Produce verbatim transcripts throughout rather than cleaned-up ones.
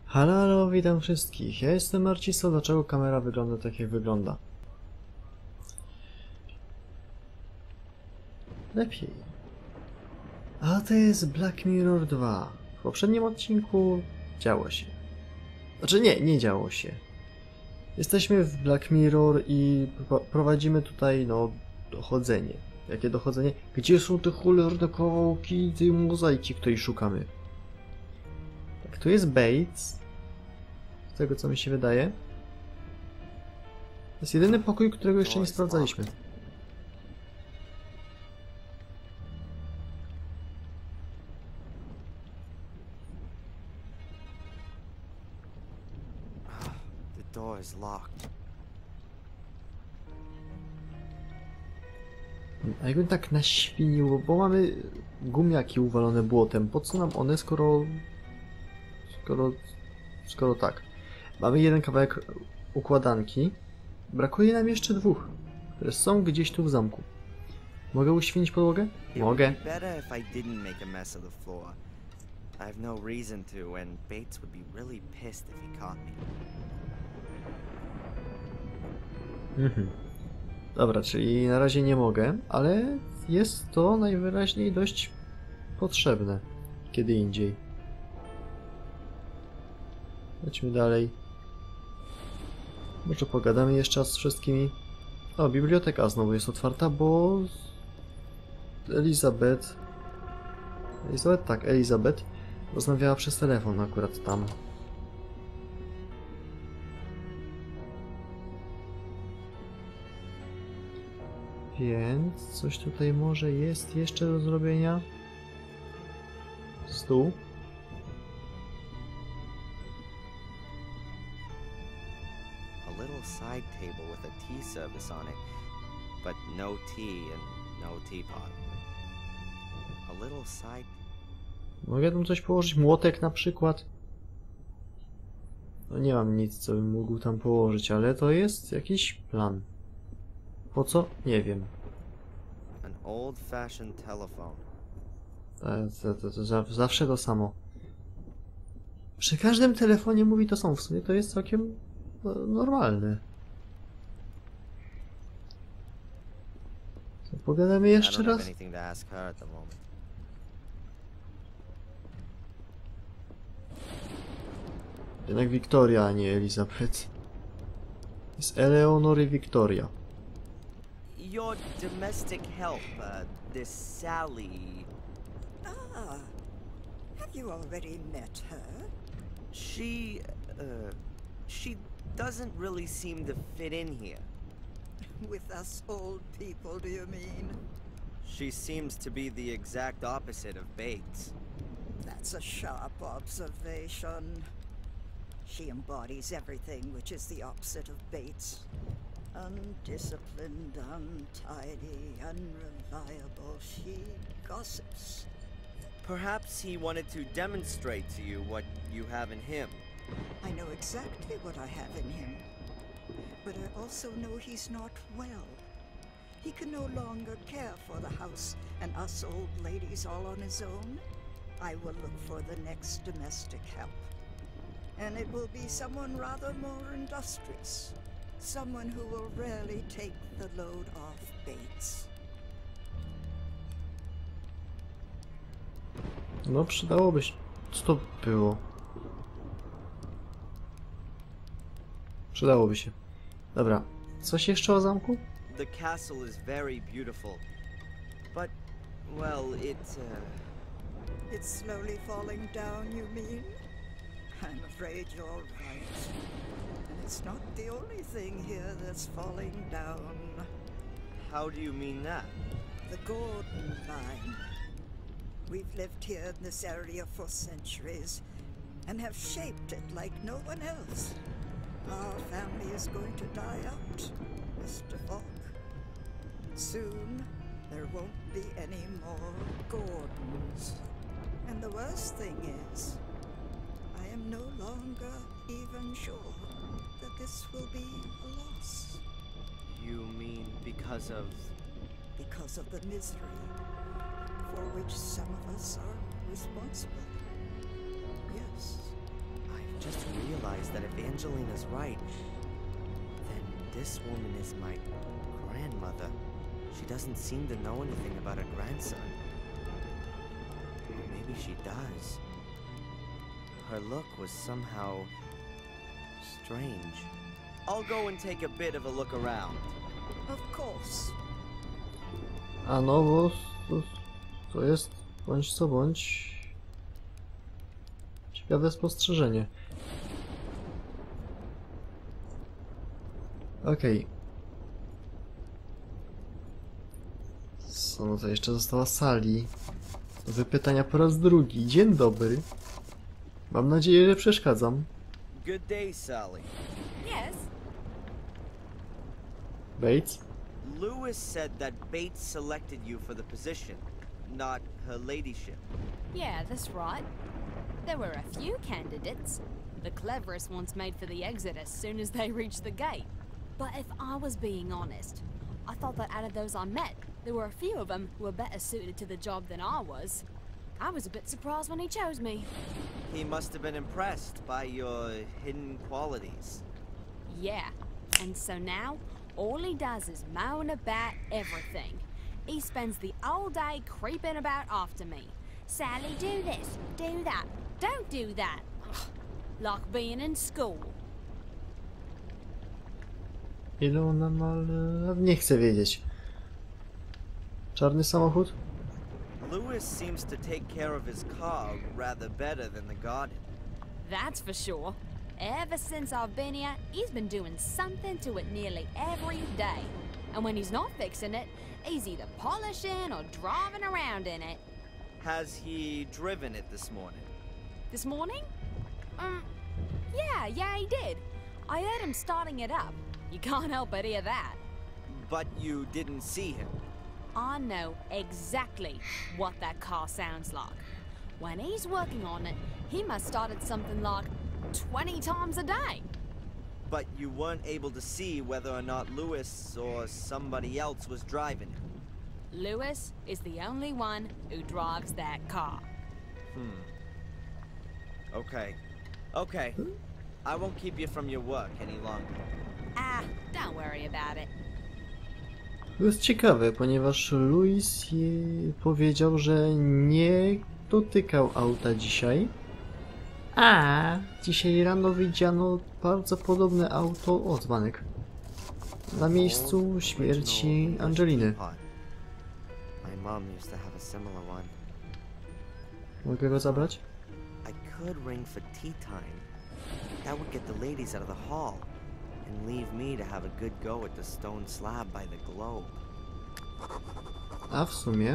Halo, halo, witam wszystkich. Ja jestem Marciso. Dlaczego kamera wygląda tak, jak wygląda? Lepiej. A to jest Black Mirror dwa. W poprzednim odcinku działo się. Znaczy nie, nie działo się. Jesteśmy w Black Mirror i prowadzimy tutaj, no, dochodzenie. Jakie dochodzenie? Gdzie są te cholerne kawałki tej mozaiki, której szukamy? Tak, tu jest Bates. Z tego, co mi się wydaje. To jest jedyny pokój, którego jeszcze nie sprawdzaliśmy. The door is locked. A jakbym tak naświnił, bo mamy gumiaki uwalone błotem. Po co nam one, skoro... Skoro... Skoro tak. Mamy jeden kawałek układanki. Brakuje nam jeszcze dwóch, które są gdzieś tu w zamku. Mogę uświęcić podłogę? Mogę. Mhm. Dobra, czyli na razie nie mogę, ale jest to najwyraźniej dość potrzebne kiedy indziej. Lecimy dalej. Może pogadamy jeszcze raz z wszystkimi. O, biblioteka znowu jest otwarta, bo... Elizabeth... Elizabeth? Tak, Elizabeth rozmawiała przez telefon akurat tam. Więc coś tutaj może jest jeszcze do zrobienia. Stół. A little side table with a tea service on it, but no tea and no teapot. A little side. Mogę tam coś położyć? Młotek na przykład? No nie mam nic, co bym mógł tam położyć, ale to jest jakiś plan. Po co? Nie wiem. An old-fashioned telephone. To, to, to, to zawsze to samo. Przy każdym telefonie mówi to samo. W sumie to jest całkiem no, normalne. To pogadamy jeszcze raz? Jednak Wiktoria, a nie Elizabeth. Jest Eleonor i Wiktoria. Your domestic help, uh, this Sally. Ah, have you already met her? She, uh, she doesn't really seem to fit in here. With us old people, do you mean? She seems to be the exact opposite of Bates. That's a sharp observation. She embodies everything which is the opposite of Bates. Undisciplined, untidy, unreliable. She gossips. Perhaps he wanted to demonstrate to you what you have in him. I know exactly what I have in him. But I also know he's not well. He can no longer care for the house and us old ladies all on his own. I will look for the next domestic help. And it will be someone rather more industrious. Someone who will rarely take the load off Bates. No, przydałoby się. Co to było? Przydałoby się. Dobra. Coś jeszcze o zamku? The castle is very beautiful. But, well, it, uh... It's slowly falling down, you mean? I'm afraid you're right. And it's not the only thing here that's falling down. How do you mean that? The Gordon line. We've lived here in this area for centuries and have shaped it like no one else. Our family is going to die out, Mister Falk. Soon, there won't be any more Gordons. And the worst thing is, I am no longer even sure that this will be a loss. You mean because of... Because of the misery for which some of us are responsible. Yes. I've just realized that if Angelina's right, then this woman is my grandmother. She doesn't seem to know anything about her grandson. Or maybe she does. Her look was somehow strange. I'll go and take a bit of a look around. Of course. A no, bo to, to jest bądź co bądź ciekawe spostrzeżenie. Okej. Okay. Co, no to jeszcze została Sally. Do wypytania po raz drugi. Dzień dobry. Mam nadzieję, że przeszkadzam. Good day, Sally. Yes? Bates? Lewis said that Bates selected you for the position, not her ladyship. Yeah, that's right. There were a few candidates. The cleverest ones made for the exit as soon as they reached the gate. But if I was being honest, I thought that out of those I met, there were a few of them who were better suited to the job than I was. I was a bit surprised when he chose me. He must have been impressed by your hidden qualities. Yeah, and so now, all he does is moan about everything. He spends the whole day creeping about after me. Sally, do this, do that, don't do that. Like being in school. Ile ona ma lat? Nie chcę wiedzieć. Czarny samochód? Lewis seems to take care of his car rather better than the garden. That's for sure. Ever since I've been here, he's been doing something to it nearly every day. And when he's not fixing it, he's either polishing or driving around in it. Has he driven it this morning? This morning? Um, yeah, yeah, he did. I heard him starting it up. You can't help but hear that. But you didn't see him. I know exactly what that car sounds like. When he's working on it, he must start it something like twenty times a day. But you weren't able to see whether or not Lewis or somebody else was driving it. Lewis is the only one who drives that car. Hmm. Okay. Okay. I won't keep you from your work any longer. Ah, don't worry about it. To jest ciekawe, ponieważ Louis je powiedział, że nie dotykał auta dzisiaj. A dzisiaj rano widziano bardzo podobne auto. O, dzbanek. Na miejscu śmierci Angeliny. My mom used to have a similar one. Mogę go zabrać? I could ring for tea time. That would get the ladies out of the hall and leave me to have a good go at the stone slab by the globe. A w sumie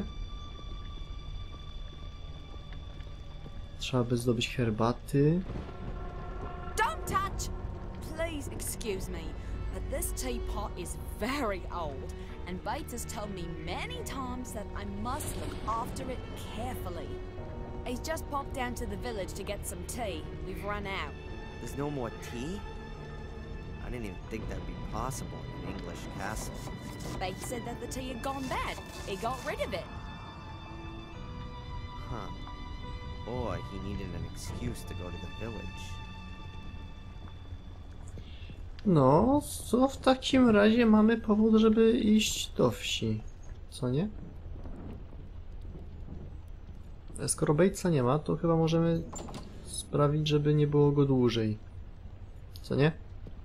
trzeba by zdobyć herbaty. Don't touch! Please excuse me, but this teapot is very old, and Bates has told me many times that I must look after it carefully. He's just popped down to the village to get some tea. We've run out. There's no more tea? I didn't even think that'd be possible in an English castle. Bates said that the tea had gone bad. He got rid of it. Huh. Or he needed an excuse to go to the village. No, co w takim razie mamy powód, żeby iść do wsi, co nie? Skoro Batesa nie ma, to chyba możemy sprawić, żeby nie było go dłużej, co nie?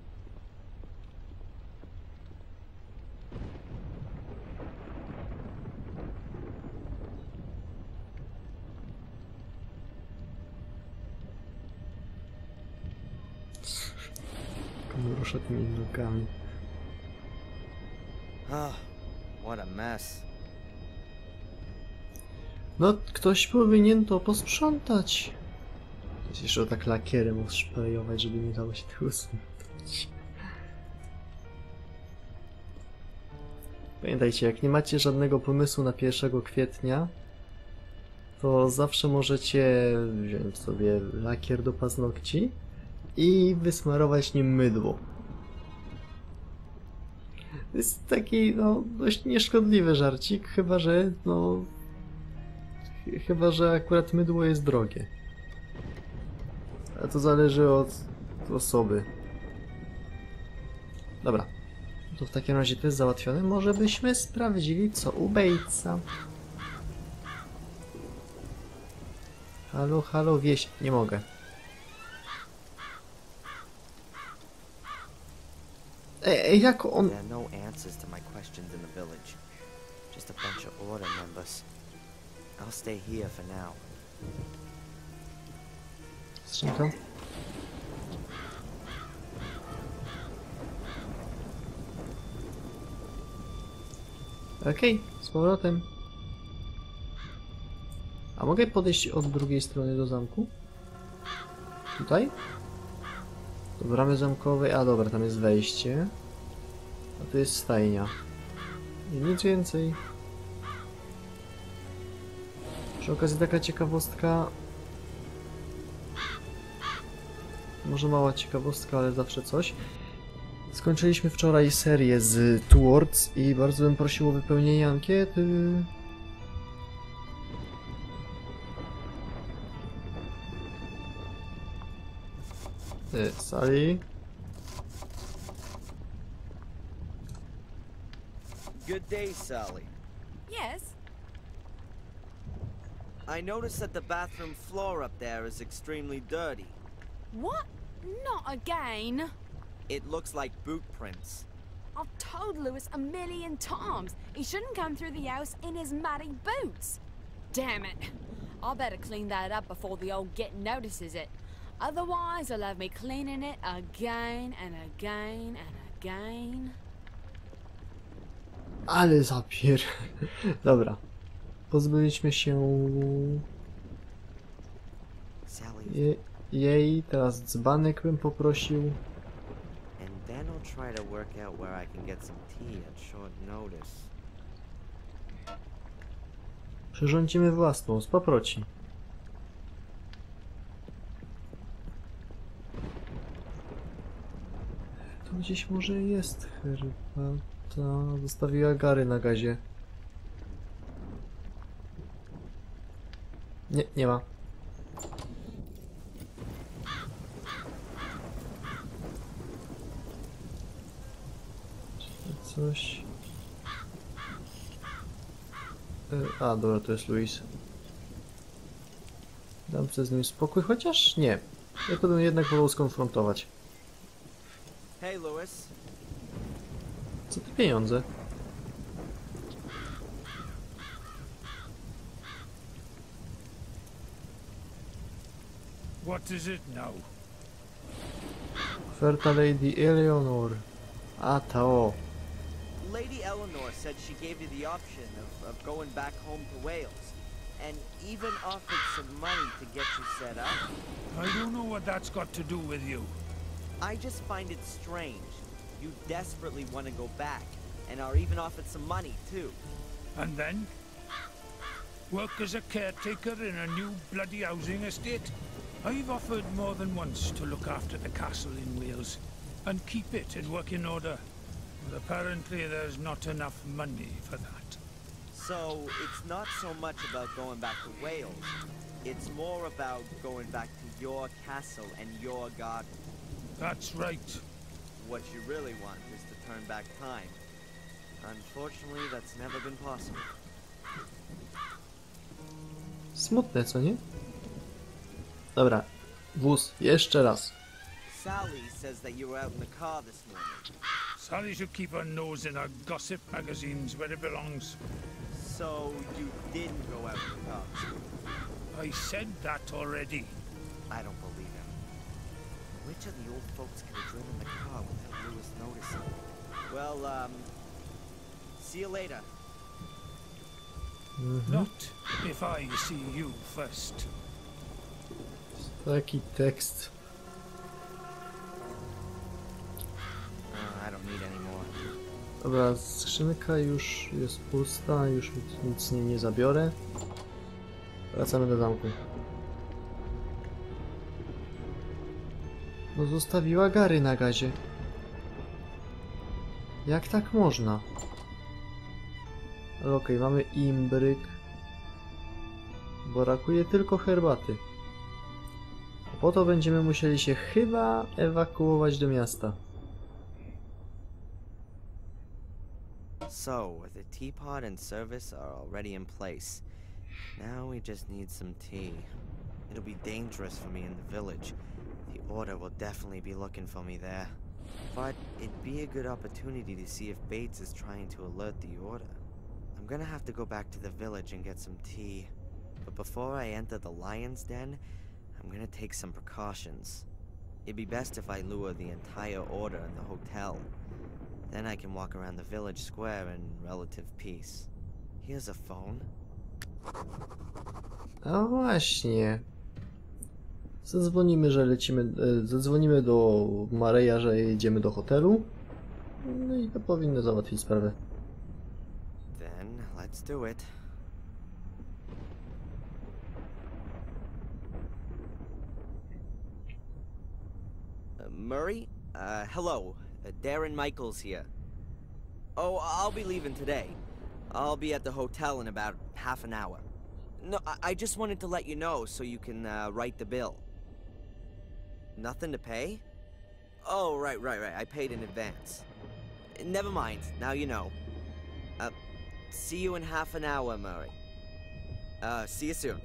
Rusza tymi nogami. Ah, what a mess. No, ktoś powinien to posprzątać. Jest jeszcze tak lakierem oszpajować, żeby nie dało się tego usunąć. Pamiętajcie, jak nie macie żadnego pomysłu na pierwszego kwietnia, to zawsze możecie wziąć sobie lakier do paznokci i wysmarować nim mydło. To jest taki, no, dość nieszkodliwy żarcik, chyba że, no... Chyba że akurat mydło jest drogie. A to zależy od osoby. Dobra. To w takim razie to jest załatwione. Może byśmy sprawdzili, co u Batesa. Halo, halo, wieś. Nie mogę. Ej, ej, jak on... There are no answers to my questions in the village. Just a bunch of order members. I'll stay here for now. Skrzynka. Okej, z powrotem. A mogę podejść od drugiej strony do zamku? Tutaj? Do bramy zamkowej. A dobra, tam jest wejście. A to jest stajnia. I nic więcej. Przy okazji taka ciekawostka. Może mała ciekawostka, ale zawsze coś. Skończyliśmy wczoraj serię z Towards i bardzo bym prosił o wypełnienie ankiety. Ty, Sally. Good day, Sally. Yes? I noticed that the bathroom floor up there is extremely dirty. What? Not again. It looks like boot prints. I've told Lewis a million times he shouldn't come through the house in his muddy boots. Damn it. I better clean that up before the old git notices it. Otherwise, he'll have me cleaning it again and again and again. Ale zapier... Dobra. Pozbyliśmy się... Sally, Je, jej, teraz dzbanek bym poprosił. and then I'll try to work out where I can get some tea at short notice. Przyrządzimy własną, z paproci. Tu gdzieś może jest herbata. Zostawiła Gary na gazie. Nie, nie ma. Czy coś... E, A, dobra, to jest Luis. Dam sobie z nim spokój, chociaż nie. Ja to bym jednak wolał skonfrontować. Hey, Lewis. Co te pieniądze? What is it now? Oferta Lady Eleanor. A to. Lady Eleanor said she gave you the option of, of going back home to Wales, and even offered some money to get you set up. I don't know what that's got to do with you. I just find it strange. You desperately want to go back, and are even offered some money, too. And then? Work as a caretaker in a new bloody housing estate? I've offered more than once to look after the castle in Wales, and keep it in working order. But apparently there's not enough money for that. So, it's not so much about going back to Wales. It's more about going back to your castle and your garden. That's right. What you really want is to turn back time. Unfortunately, that's never been possible. Smutne, co nie? Dobra. Wóz. Jeszcze raz. Sally says that you were out in the car this morning. Sally should keep her nose in her gossip magazines where it belongs. So, you didn't go out in the car. I said that already. I don't believe him. Which of the old folks could have driven the car without Lewis noticing? Well, um... see you later. Mhm. Not if I see you first. Taki tekst. Uh, I don't need any more. Dobra, skrzynka już jest pusta, już nic z niej nie zabiorę. Wracamy do zamku. No zostawiła Gary na gazie. Jak tak można? Ale okej, okay, mamy imbryk. Brakuje tylko herbaty. po to będziemy musieli się chyba ewakuować do miasta. So, the teapot and service are already in place. Now we just need some tea. It'll be dangerous for me in the village. The Order will definitely be looking for me there. But it'd be a good opportunity to see if Bates is trying to alert the Order. I'm gonna have to go back to the village and get some tea. But before I enter the Lion's Den, I'm gonna take some precautions. It'd be best if I lure the entire Order in the hotel. Then I can walk around the village square in relative peace. Here's a phone. A właśnie. Zadzwonimy, że lecimy. e, Zadzwonimy do Mareja, że jedziemy do hotelu. No i to powinno załatwić sprawę. Then let's do it. Uh, Murray? Uh, hello. Uh, Darren Michaels here. Oh, I'll be leaving today. I'll be at the hotel in about half an hour. No, I, I just wanted to let you know so you can uh, write the bill. Nothing to pay? Oh, right, right, right. I paid in advance. Never mind. Now you know. Uh, see you in half an hour, Murray. Uh, see you soon.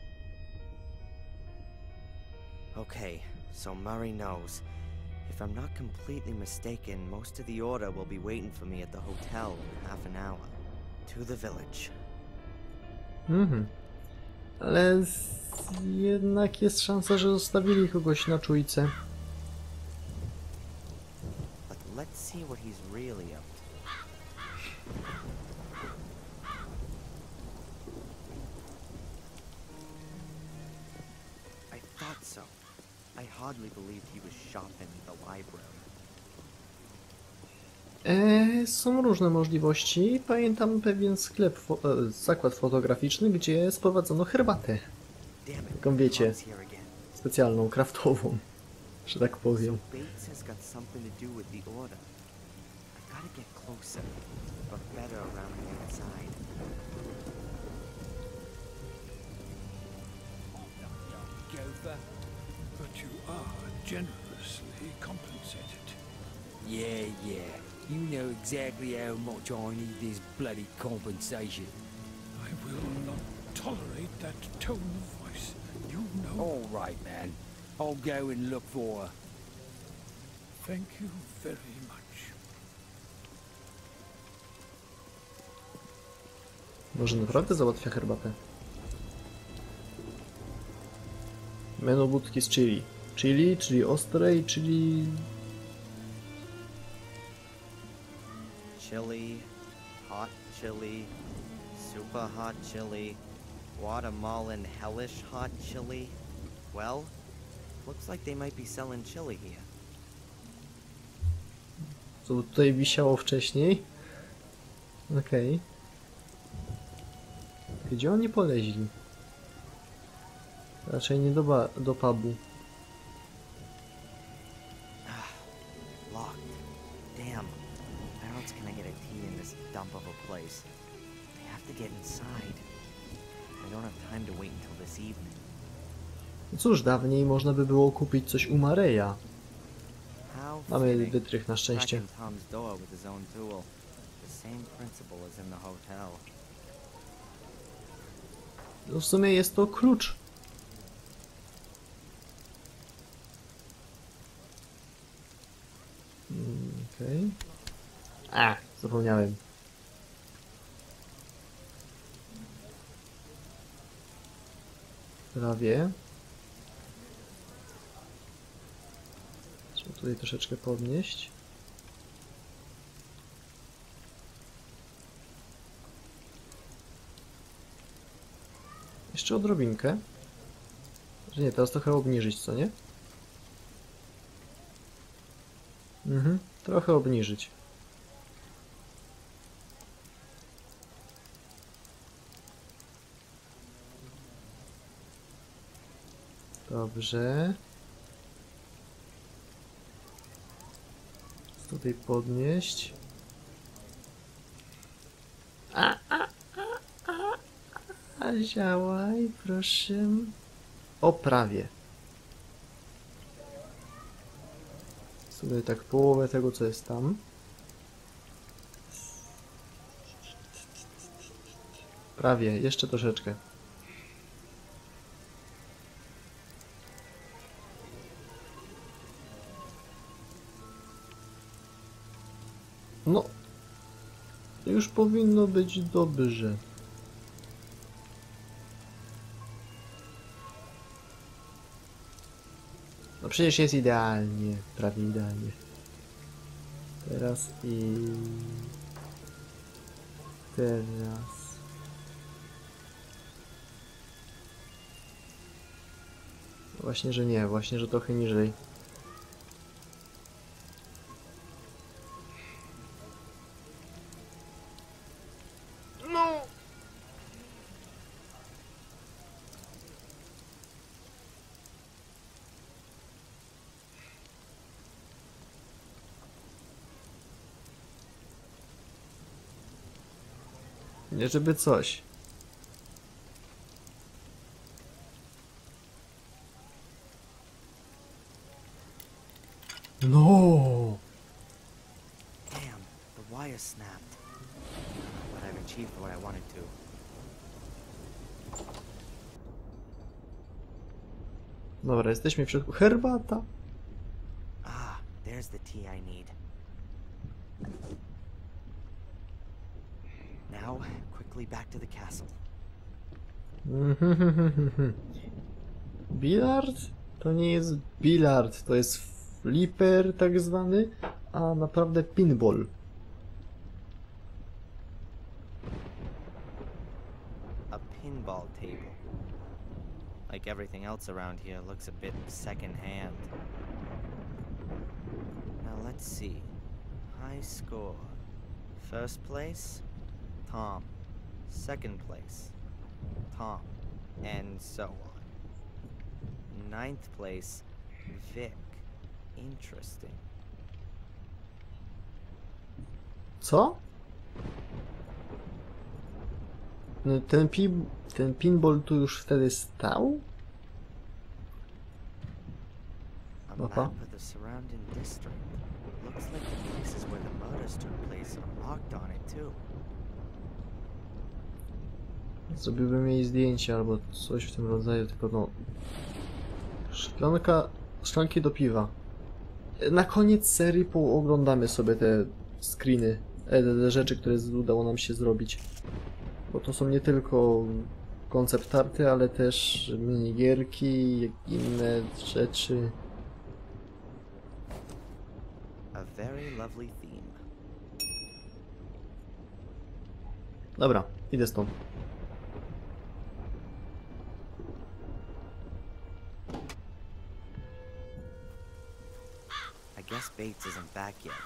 Okay, so Murray knows. If I'm not completely mistaken, most of the Order will be waiting for me at the hotel in half an hour. To the village. Mhm. Ale z... jednak jest szansa, że zostawili kogoś na czujce. But let's see what he's really up to. I thought so. I hardly believed he was shopping at the library. E, są różne możliwości. Pamiętam pewien sklep, fo e, zakład fotograficzny, gdzie sprowadzono herbatę. Damn it, Taką wiecie, Mom's here again. specjalną, kraftową, że tak powiem. So Bates has got something to do with the Order. I've got to get closer, but better around the inside. Gopher. But you are generously compensated. Yeah, yeah. You know exactly how much I need this bloody compensation. I will not tolerate that tone of voice. You know. All right, man. I'll go and look for her. Thank you very much. Może naprawdę załatwia herbatę. Menu budki z chili. Chili, czyli ostrej, czyli... Chili, hot chili, super hot chili, Guatemalan hellish hot chili. Well, looks like they might be selling chili here. Co tutaj wisiało wcześniej? Okej. Okay. Gdzie oni poleźli? Raczej nie do, ba do pubu. Locked. Damn. How else can I get a tea in this dump of a place? I have to get inside. I don't have time to wait until this evening. No cóż, dawniej można by było kupić coś u Mareja. How Mamy fitting. wytrych na szczęście. Cracking Tom's door with his own tool. The same principle as in the hotel. No w sumie jest to klucz. Mm, okej. Okay. A, zapomniałem. Prawie. Trzeba tutaj troszeczkę podnieść. Jeszcze odrobinkę. Że nie, teraz trochę obniżyć, co nie? Mhm, trochę obniżyć. Dobrze. Tutaj podnieść. A, a, a, a, a, działaj, proszę. O, prawie. Sobie tak połowę tego, co jest tam. Prawie, jeszcze troszeczkę. No, już powinno być dobrze. No przecież jest idealnie, prawie idealnie. Teraz i... Teraz... Właśnie, że nie, właśnie, że trochę niżej. No! Nie żeby coś. No! Damn, the wire snapped. But I've achieved what I wanted to. Dobra, jesteśmy w środku. Herbata! Ah, there's the tea I need. Now, quickly back to the castle. Bilard? To nie jest bilard, to jest flipper tak zwany, a naprawdę pinball. A pinball table. Like everything else around here looks a bit second-hand. Now let's see. High score. First place, Tom. Second place, Tom. And so on. Ninth place, Vic. Interesting. Co? No, ten, pi ten pinball tu już wtedy stał? A Mapa? map of the surrounding district. Looks like the places where the murders took place are marked on it too. Zrobiłbym jej zdjęcie albo coś w tym rodzaju, tylko no... Szklanka... Szklanki do piwa. Na koniec serii pooglądamy sobie te screeny, te, te rzeczy, które udało nam się zrobić. Bo to są nie tylko koncept arty, ale też minigierki, jak inne rzeczy. A very lovely theme. Dobra, idę stąd. I guess Bates isn't back yet.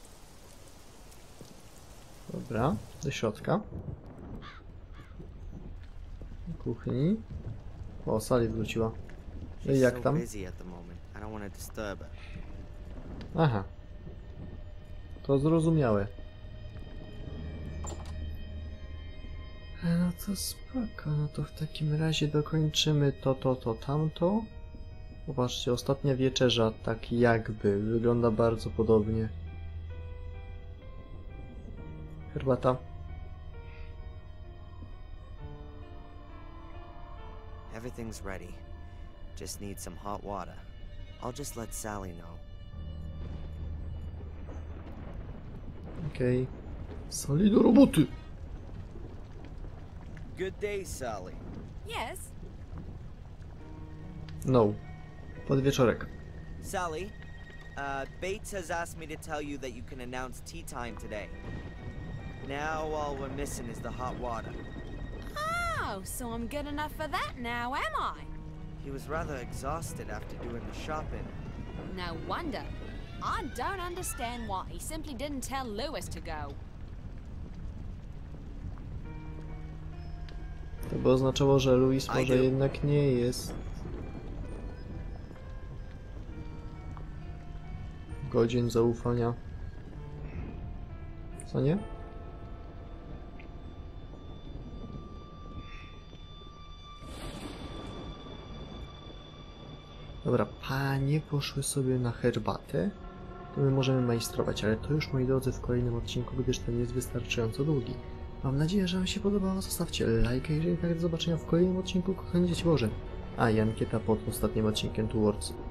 Dobra, do środka. Kuchni. O, Sally wróciła. No i She's jak so tam? busy at the moment. I don't want to disturb her. Aha. To zrozumiałe. No to spoko, no to w takim razie dokończymy to, to, to, tamto. Popatrzcie, ostatnia wieczerza, tak jakby, wygląda bardzo podobnie. Herbata. Everything's ready. Just need some hot water. I'll just let Sally know. Okej. Okay. Sali do roboty! Good day, Sally. Yes? No. Podwieczorek. Sally, uh, Bates has asked me to tell you that you can announce tea time today. Now all we're missing is the hot water. Oh, so I'm good enough for that now, am I? He was rather exhausted after doing the shopping. No wonder. I don't understand why he simply didn't tell Lewis to go. To by oznaczało, że Louis może I do. jednak nie jest godzien zaufania. Co nie? Dobra, panie poszły sobie na herbatę. my możemy majstrować, ale to już, moi drodzy, w kolejnym odcinku, gdyż ten jest wystarczająco długi. Mam nadzieję, że Wam się podobało. Zostawcie lajka, jeżeli tak, do zobaczenia w kolejnym odcinku, kochani dzieci Boże. A i ankieta pod ostatnim odcinkiem Two Worlds.